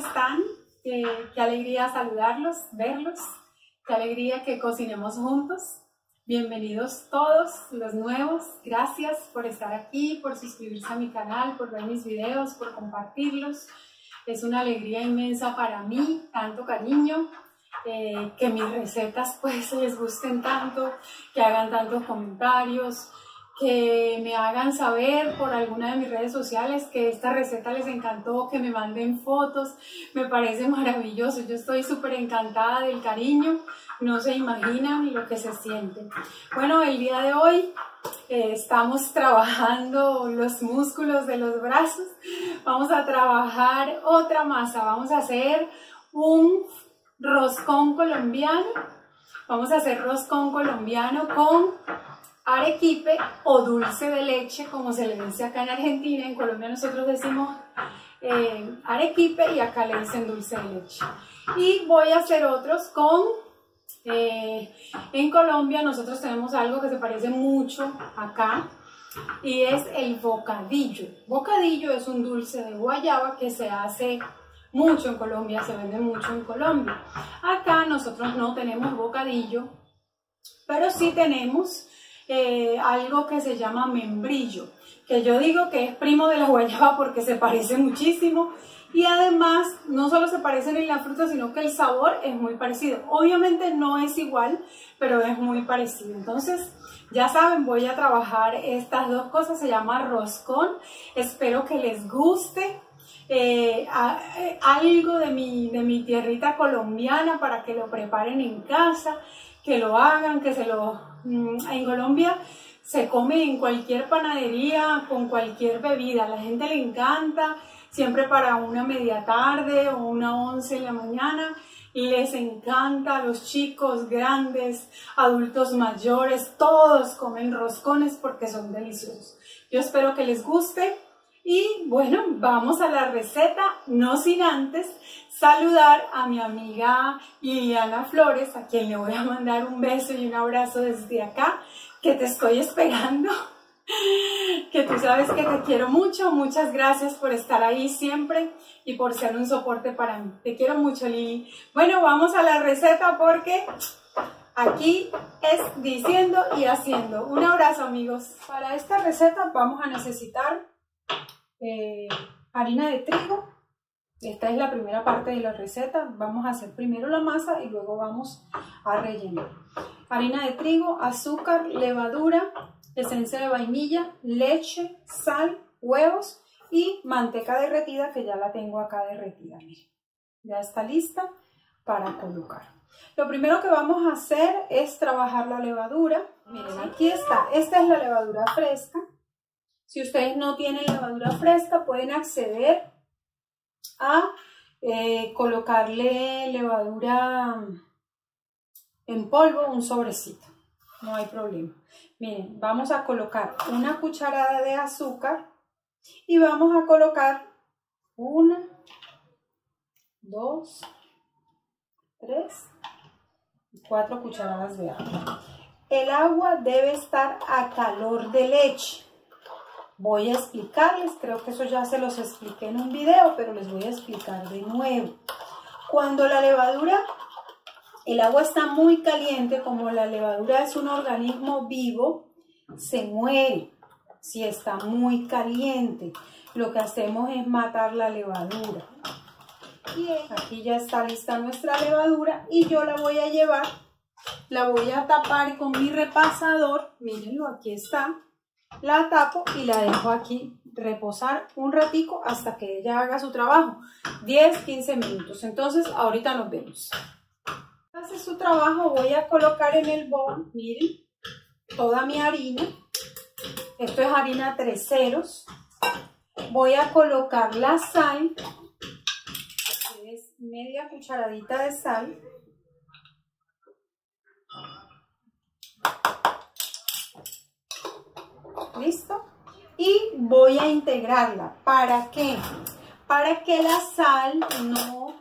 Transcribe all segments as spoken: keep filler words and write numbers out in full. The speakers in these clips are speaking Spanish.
están? Qué, qué alegría saludarlos, verlos, qué alegría que cocinemos juntos. Bienvenidos todos los nuevos, gracias por estar aquí, por suscribirse a mi canal, por ver mis videos, por compartirlos. Es una alegría inmensa para mí, tanto cariño, eh, que mis recetas pues les gusten tanto, que hagan tantos comentarios, que me hagan saber por alguna de mis redes sociales que esta receta les encantó, que me manden fotos, me parece maravilloso. Yo estoy súper encantada del cariño, no se imaginan lo que se siente. Bueno, el día de hoy eh, estamos trabajando los músculos de los brazos, vamos a trabajar otra masa, vamos a hacer un roscón colombiano, vamos a hacer roscón colombiano con arequipe o dulce de leche, como se le dice acá en Argentina. En Colombia nosotros decimos eh, arequipe y acá le dicen dulce de leche. Y voy a hacer otros con, eh, en Colombia nosotros tenemos algo que se parece mucho acá y es el bocadillo. Bocadillo es un dulce de guayaba que se hace mucho en Colombia, se vende mucho en Colombia. Acá nosotros no tenemos bocadillo, pero sí tenemos Eh, algo que se llama membrillo, que yo digo que es primo de la guayaba porque se parece muchísimo y además no solo se parecen en la fruta, sino que el sabor es muy parecido. Obviamente no es igual, pero es muy parecido. Entonces ya saben, voy a trabajar estas dos cosas, se llama roscón. Espero que les guste. Eh, a, eh, algo de mi, de mi tierrita colombiana para que lo preparen en casa, que lo hagan, que se lo... En Colombia se come en cualquier panadería, con cualquier bebida, a la gente le encanta, siempre para una media tarde o una once en la mañana, les encanta, a los chicos, grandes, adultos mayores, todos comen roscones porque son deliciosos. Yo espero que les guste. Y bueno, vamos a la receta, no sin antes saludar a mi amiga Liliana Flores, a quien le voy a mandar un beso y un abrazo desde acá, que te estoy esperando, que tú sabes que te quiero mucho. Muchas gracias por estar ahí siempre y por ser un soporte para mí. Te quiero mucho, Lili. Bueno, vamos a la receta porque aquí es diciendo y haciendo. Un abrazo, amigos. Para esta receta vamos a necesitar Eh, harina de trigo. Esta es la primera parte de la receta. Vamos a hacer primero la masa y luego vamos a rellenar. Harina de trigo, azúcar, levadura, esencia de vainilla, leche, sal, huevos y manteca derretida, que ya la tengo acá derretida. Miren, ya está lista para colocar. Lo primero que vamos a hacer es trabajar la levadura. Miren, aquí está. Esta es la levadura fresca. Si ustedes no tienen levadura fresca, pueden acceder a eh, colocarle levadura en polvo, un sobrecito. No hay problema. Miren, vamos a colocar una cucharada de azúcar y vamos a colocar una, dos, tres y cuatro cucharadas de agua. El agua debe estar a calor de leche. Voy a explicarles, creo que eso ya se los expliqué en un video, pero les voy a explicar de nuevo. Cuando la levadura, el agua está muy caliente, como la levadura es un organismo vivo, se muere si está muy caliente. Lo que hacemos es matar la levadura. Y aquí ya está lista nuestra levadura y yo la voy a llevar, la voy a tapar con mi repasador, mírenlo, aquí está. La tapo y la dejo aquí reposar un ratico hasta que ella haga su trabajo, diez a quince minutos. Entonces ahorita nos vemos. Hace su trabajo, voy a colocar en el bol, miren, toda mi harina. Esto es harina tres ceros. Voy a colocar la sal, que es media cucharadita de sal. ¿Listo? Y voy a integrarla. ¿Para qué? Para que la sal no,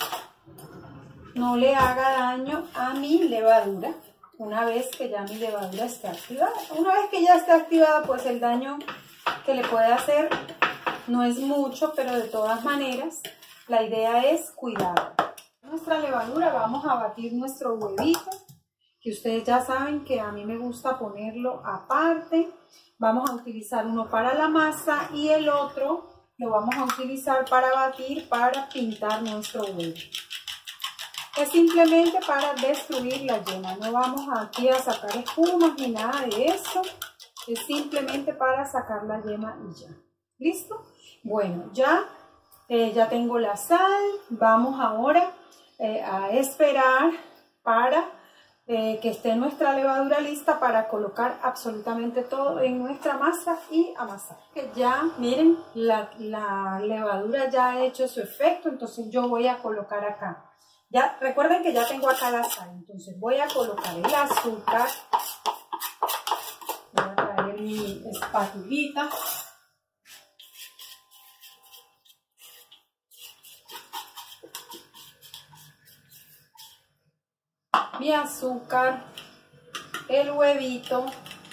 no le haga daño a mi levadura. Una vez que ya mi levadura esté activada. Una vez que ya esté activada, pues el daño que le puede hacer no es mucho, pero de todas maneras la idea es cuidarla. Nuestra levadura, vamos a batir nuestro huevito, que ustedes ya saben que a mí me gusta ponerlo aparte. Vamos a utilizar uno para la masa y el otro lo vamos a utilizar para batir, para pintar nuestro huevo. Es simplemente para destruir la yema, no vamos aquí a sacar espumas ni nada de eso, es simplemente para sacar la yema y ya. ¿Listo? Bueno, ya, eh, ya tengo la sal, vamos ahora eh, a esperar para eh, que esté nuestra levadura lista para colocar absolutamente todo en nuestra masa y amasar. Ya, miren, la, la levadura ya ha hecho su efecto, entonces yo voy a colocar acá. Ya, recuerden que ya tengo acá la sal, entonces voy a colocar el azúcar, voy a traer mi espatulita, mi azúcar, el huevito,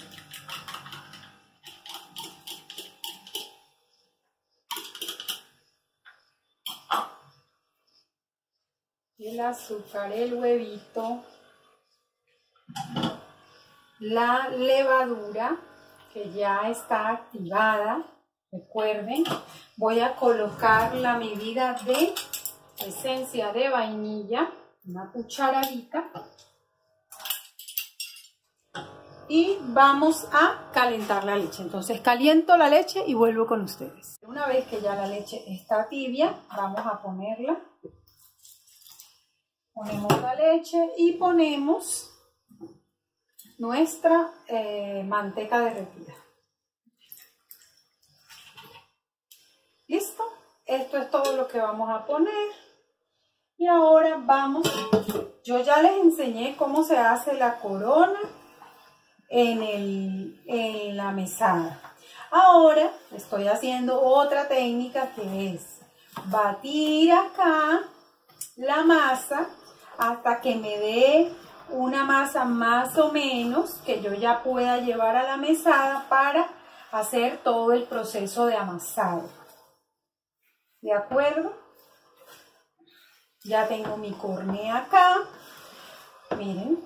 el azúcar, el huevito, la levadura que ya está activada. Recuerden, voy a colocar la medida de esencia de vainilla, una cucharadita, y vamos a calentar la leche. Entonces caliento la leche y vuelvo con ustedes. Una vez que ya la leche está tibia, vamos a ponerla. Ponemos la leche y ponemos nuestra eh, manteca derretida. ¿Listo? Esto es todo lo que vamos a poner. Y ahora vamos, yo ya les enseñé cómo se hace la corona en, el, en la mesada. Ahora estoy haciendo otra técnica que es batir acá la masa hasta que me dé una masa más o menos que yo ya pueda llevar a la mesada para hacer todo el proceso de amasado. ¿De acuerdo? Ya tengo mi corné acá. Miren.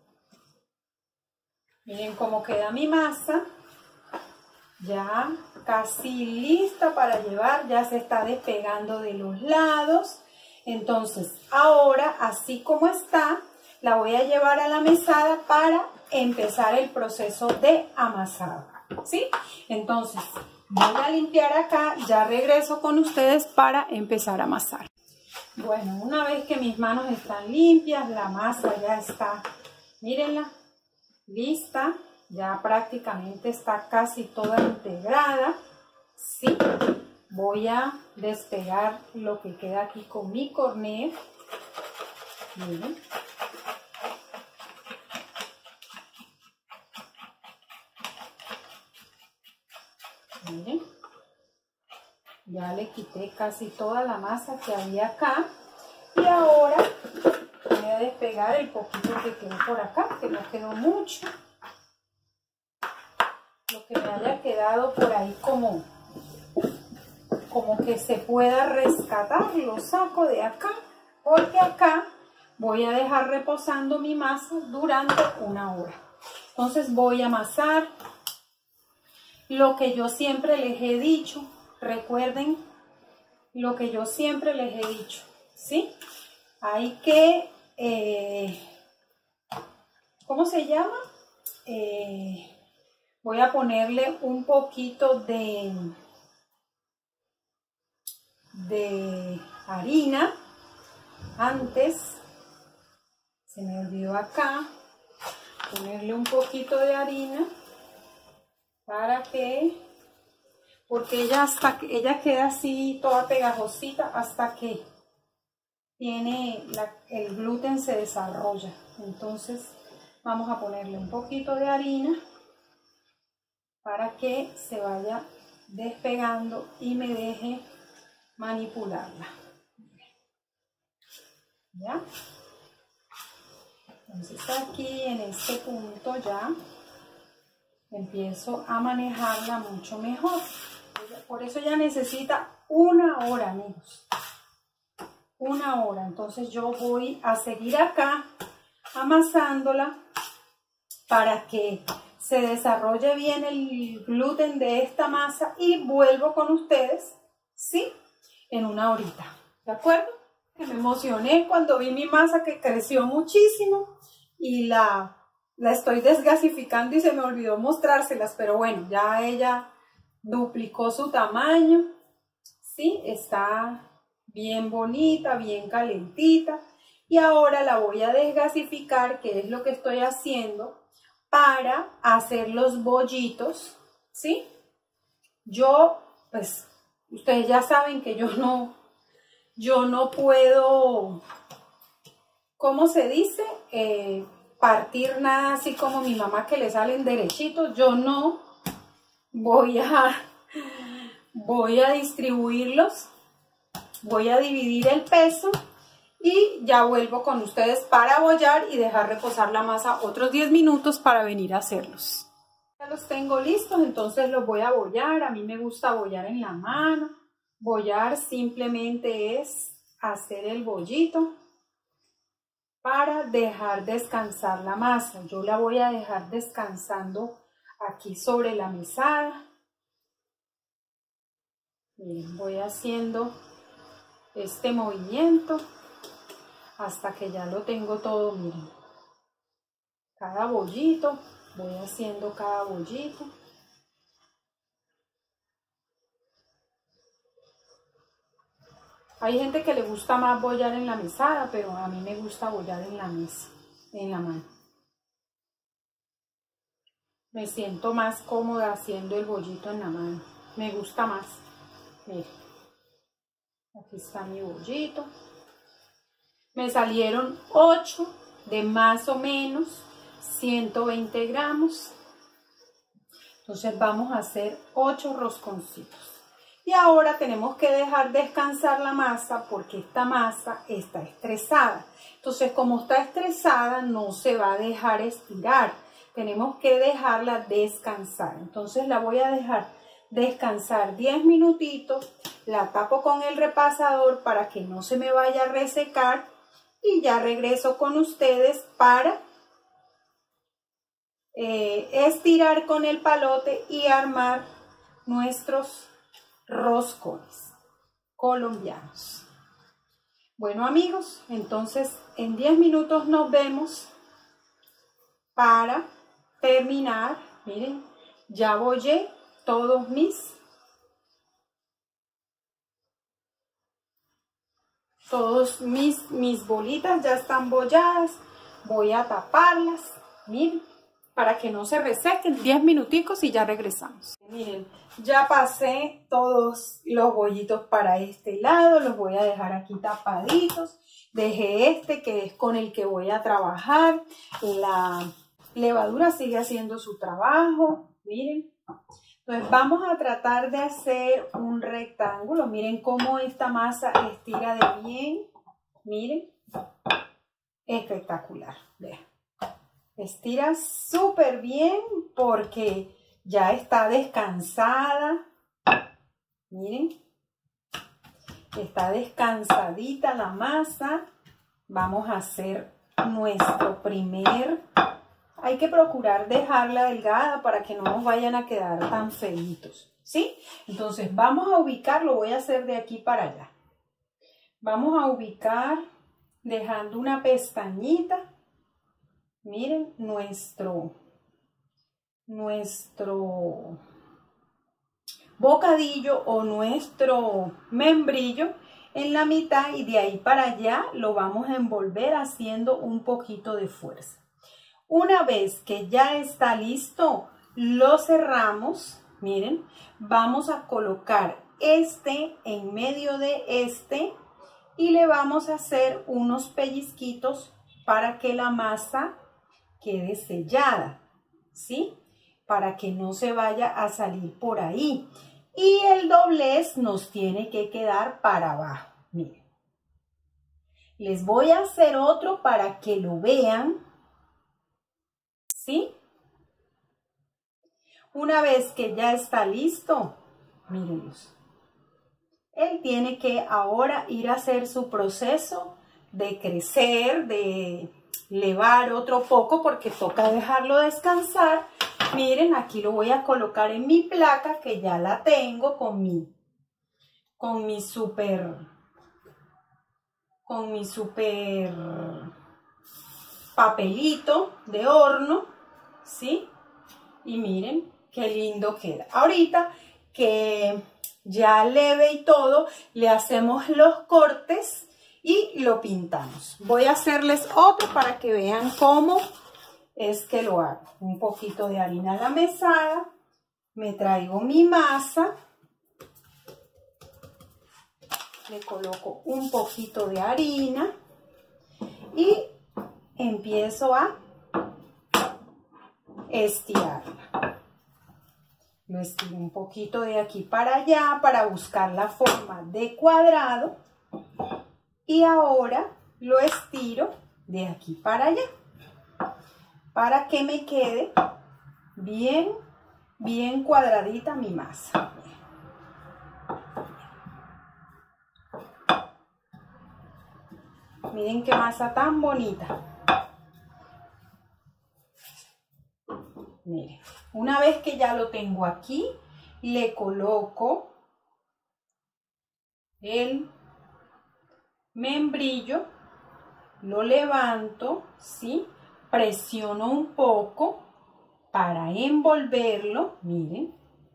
Miren cómo queda mi masa. Ya casi lista para llevar. Ya se está despegando de los lados. Entonces, ahora, así como está, la voy a llevar a la mesada para empezar el proceso de amasado, ¿sí? Entonces, voy a limpiar acá, ya regreso con ustedes para empezar a amasar. Bueno, una vez que mis manos están limpias, la masa ya está, mírenla, lista, ya prácticamente está casi toda integrada, ¿sí? Voy a despegar lo que queda aquí con mi cornet. Miren. Miren. Ya le quité casi toda la masa que había acá. Y ahora voy a despegar el poquito que quedó por acá, que no quedó mucho. Lo que me haya quedado por ahí como... como que se pueda rescatar, lo saco de acá, porque acá voy a dejar reposando mi masa durante una hora. Entonces voy a amasar lo que yo siempre les he dicho, recuerden lo que yo siempre les he dicho, ¿sí? Hay que, eh, ¿cómo se llama? Eh, voy a ponerle un poquito de... de harina. Antes se me olvidó acá ponerle un poquito de harina para que, porque ella hasta que ella queda así toda pegajosita hasta que tiene la, el gluten se desarrolla. Entonces vamos a ponerle un poquito de harina para que se vaya despegando y me deje manipularla. ¿Ya? Entonces aquí en este punto ya empiezo a manejarla mucho mejor. Por eso ya necesita una hora, amigos. una hora. Entonces yo voy a seguir acá amasándola para que se desarrolle bien el gluten de esta masa y vuelvo con ustedes, ¿sí? En una horita, ¿de acuerdo? Que me emocioné cuando vi mi masa que creció muchísimo y la, la estoy desgasificando y se me olvidó mostrárselas, pero bueno, ya ella duplicó su tamaño, ¿sí? Está bien bonita, bien calentita y ahora la voy a desgasificar, que es lo que estoy haciendo para hacer los bollitos, ¿sí? Yo, pues, ustedes ya saben que yo no, yo no puedo, ¿cómo se dice? Eh, partir nada así como mi mamá que le salen derechitos. Yo no voy a, voy a distribuirlos, voy a dividir el peso y ya vuelvo con ustedes para bollar y dejar reposar la masa otros diez minutos para venir a hacerlos. Ya los tengo listos, entonces los voy a bollar. A mí me gusta bollar en la mano. Bollar simplemente es hacer el bollito para dejar descansar la masa. Yo la voy a dejar descansando aquí sobre la mesada. Miren, voy haciendo este movimiento hasta que ya lo tengo todo, miren. Cada bollito, voy haciendo cada bollito. Hay gente que le gusta más bollar en la mesada, pero a mí me gusta bollar en la mesa, en la mano. Me siento más cómoda haciendo el bollito en la mano. Me gusta más. Miren, aquí está mi bollito. Me salieron ocho de más o menos ciento veinte gramos. Entonces vamos a hacer ocho rosconcitos. Y ahora tenemos que dejar descansar la masa porque esta masa está estresada. Entonces, como está estresada, no se va a dejar estirar. Tenemos que dejarla descansar. Entonces la voy a dejar descansar diez minutitos. La tapo con el repasador para que no se me vaya a resecar. Y ya regreso con ustedes para eh, estirar con el palote y armar nuestros roscones colombianos. Bueno amigos, entonces en diez minutos nos vemos para terminar. Miren, ya bollé todos mis todos mis mis bolitas ya están bolladas. Voy a taparlas, miren, para que no se resequen. diez minuticos y ya regresamos. Miren, ya pasé todos los bollitos para este lado, los voy a dejar aquí tapaditos. Dejé este que es con el que voy a trabajar. La levadura sigue haciendo su trabajo, miren. Entonces vamos a tratar de hacer un rectángulo. Miren cómo esta masa estira de bien. Miren, espectacular. Vean, estira súper bien porque ya está descansada. Miren, está descansadita la masa. Vamos a hacer nuestro primer. Hay que procurar dejarla delgada para que no nos vayan a quedar tan feitos, ¿sí? Entonces vamos a ubicar, lo voy a hacer de aquí para allá. Vamos a ubicar dejando una pestañita. Miren, nuestro, nuestro bocadillo o nuestro membrillo en la mitad y de ahí para allá lo vamos a envolver haciendo un poquito de fuerza. Una vez que ya está listo, lo cerramos. Miren, vamos a colocar este en medio de este y le vamos a hacer unos pellizquitos para que la masa quede sellada, ¿sí? Para que no se vaya a salir por ahí. Y el doblez nos tiene que quedar para abajo. Miren, les voy a hacer otro para que lo vean. ¿Sí? Una vez que ya está listo, mírenlos. él tiene que ahora ir a hacer su proceso de crecer, de levar otro poco porque toca dejarlo descansar. Miren, aquí lo voy a colocar en mi placa que ya la tengo con mi, con mi super, con mi super papelito de horno, ¿sí? Y miren qué lindo queda. Ahorita que ya leve y todo, le hacemos los cortes y lo pintamos. Voy a hacerles otro para que vean cómo es que lo hago. Un poquito de harina a la mesada, me traigo mi masa, le coloco un poquito de harina y empiezo a estirarla. Lo estiro un poquito de aquí para allá para buscar la forma de cuadrado y ahora lo estiro de aquí para allá para que me quede bien, bien cuadradita mi masa. Miren qué masa tan bonita. Miren, una vez que ya lo tengo aquí, le coloco el membrillo, lo levanto, ¿sí? Presiono un poco para envolverlo, miren.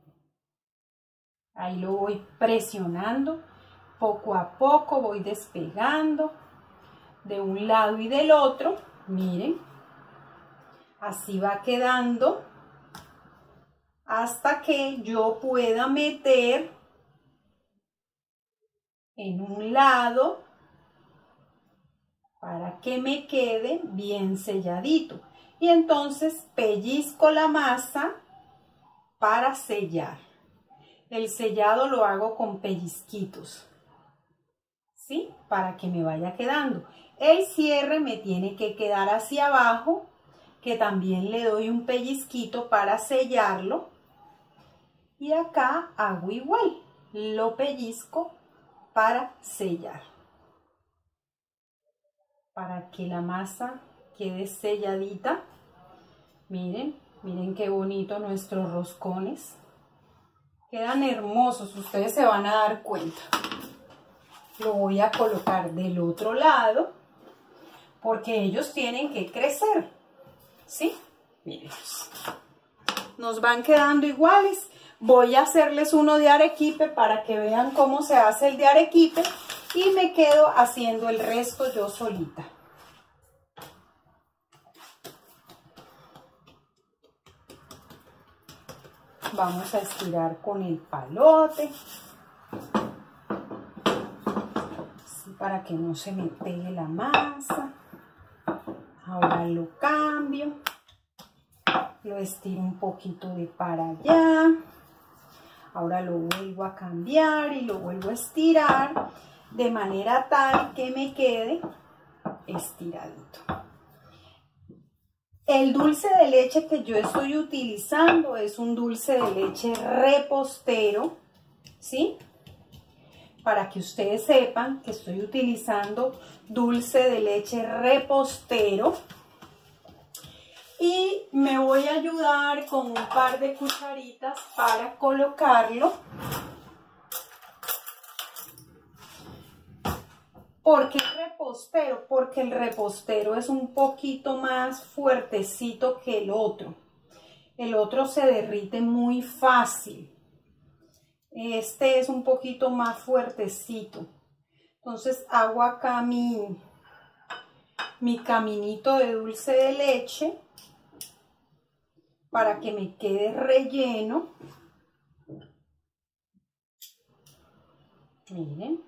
Ahí lo voy presionando, poco a poco voy despegando de un lado y del otro, miren. Así va quedando hasta que yo pueda meter en un lado para que me quede bien selladito. Y entonces pellizco la masa para sellar. El sellado lo hago con pellizquitos, ¿sí? Para que me vaya quedando. El cierre me tiene que quedar hacia abajo, que también le doy un pellizquito para sellarlo. Y acá hago igual, lo pellizco para sellar. Para que la masa quede selladita. Miren, miren qué bonito nuestros roscones. Quedan hermosos, ustedes se van a dar cuenta. Lo voy a colocar del otro lado porque ellos tienen que crecer, ¿sí? Miren, nos van quedando iguales. Voy a hacerles uno de arequipe para que vean cómo se hace el de arequipe y me quedo haciendo el resto yo solita. Vamos a estirar con el palote, así para que no se me pegue la masa. Ahora lo cambio, lo estiro un poquito de para allá. Ahora lo vuelvo a cambiar y lo vuelvo a estirar de manera tal que me quede estiradito. El dulce de leche que yo estoy utilizando es un dulce de leche repostero, ¿sí? Para que ustedes sepan que estoy utilizando dulce de leche repostero. Y me voy a ayudar con un par de cucharitas para colocarlo. ¿Por qué repostero? Porque el repostero es un poquito más fuertecito que el otro. El otro se derrite muy fácil. Este es un poquito más fuertecito. Entonces hago acá mi, mi caminito de dulce de leche para que me quede relleno. Miren.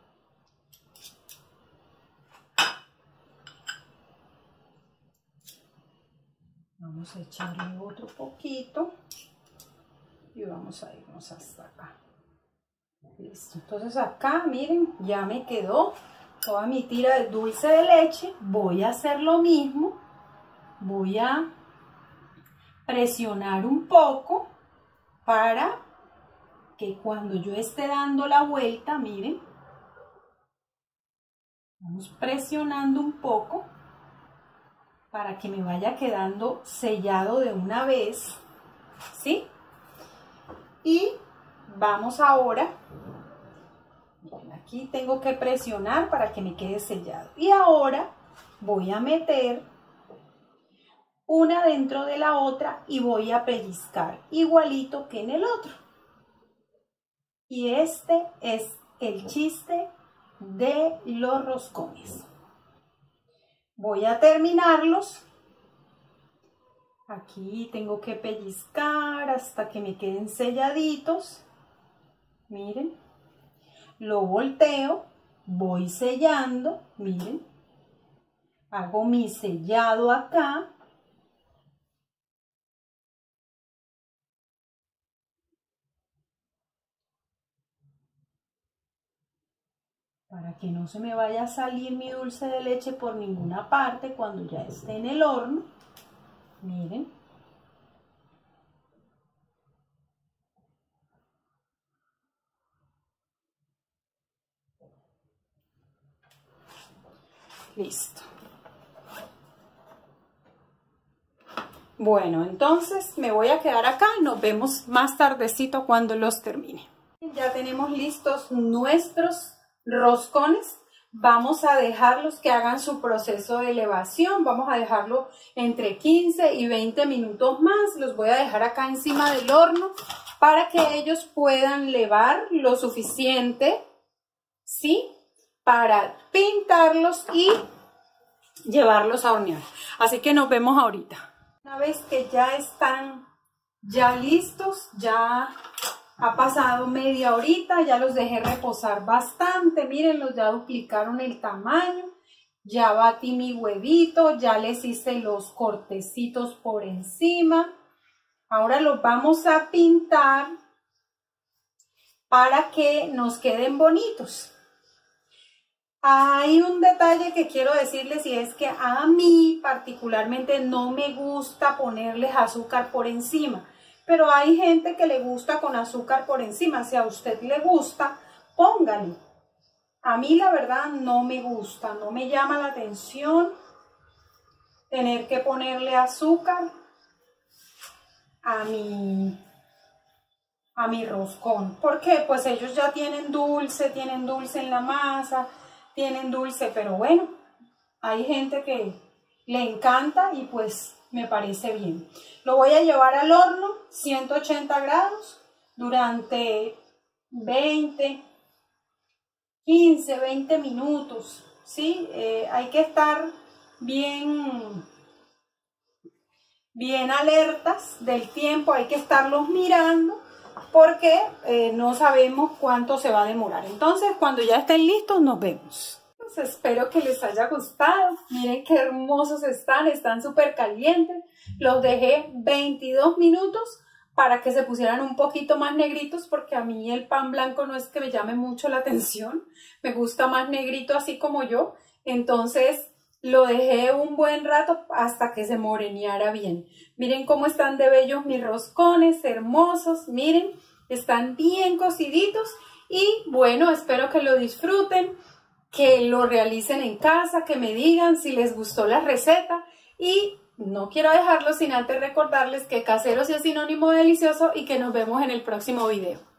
Vamos a echarle otro poquito y vamos a irnos hasta acá. Listo. Entonces acá, miren, ya me quedó toda mi tira de dulce de leche. Voy a hacer lo mismo. Voy a presionar un poco para que cuando yo esté dando la vuelta, miren, vamos presionando un poco para que me vaya quedando sellado de una vez, ¿sí? Y vamos ahora, miren, aquí tengo que presionar para que me quede sellado. Y ahora voy a meter una dentro de la otra y voy a pellizcar igualito que en el otro. Y este es el chiste de los roscones. Voy a terminarlos. Aquí tengo que pellizcar hasta que me queden selladitos. Miren, lo volteo, voy sellando, miren, hago mi sellado acá. Para que no se me vaya a salir mi dulce de leche por ninguna parte cuando ya esté en el horno. Miren. Listo. Bueno, entonces me voy a quedar acá y nos vemos más tardecito cuando los termine. Ya tenemos listos nuestros roscones. Vamos a dejarlos que hagan su proceso de elevación. Vamos a dejarlo entre quince y veinte minutos más. Los voy a dejar acá encima del horno para que ellos puedan levar lo suficiente, ¿sí? Para pintarlos y llevarlos a hornear. Así que nos vemos ahorita. Una vez que ya están ya listos, ya ha pasado media horita, ya los dejé reposar bastante. Mírenlos, ya duplicaron el tamaño. Ya batí mi huevito, ya les hice los cortecitos por encima. Ahora los vamos a pintar para que nos queden bonitos. Hay un detalle que quiero decirles y es que a mí particularmente no me gusta ponerles azúcar por encima, pero hay gente que le gusta con azúcar por encima. Si a usted le gusta, póngale. A mí la verdad no me gusta, no me llama la atención tener que ponerle azúcar a mi, a mi roscón. ¿Por qué? Pues ellos ya tienen dulce, tienen dulce en la masa, tienen dulce, pero bueno, hay gente que le encanta y pues me parece bien. Lo voy a llevar al horno, ciento ochenta grados, durante veinte, quince, veinte minutos, ¿sí? Eh, hay que estar bien, bien alertas del tiempo, hay que estarlos mirando porque eh, no sabemos cuánto se va a demorar. Entonces, cuando ya estén listos, nos vemos. Pues espero que les haya gustado. Miren qué hermosos están, están súper calientes. Los dejé veintidós minutos para que se pusieran un poquito más negritos, porque a mí el pan blanco no es que me llame mucho la atención. Me gusta más negrito así como yo. Entonces lo dejé un buen rato hasta que se moreneara bien. Miren cómo están de bellos mis roscones, hermosos. Miren, están bien cociditos. Y bueno, espero que lo disfruten, que lo realicen en casa, que me digan si les gustó la receta. Y no quiero dejarlo sin antes recordarles que casero sí es sinónimo de delicioso y que nos vemos en el próximo video.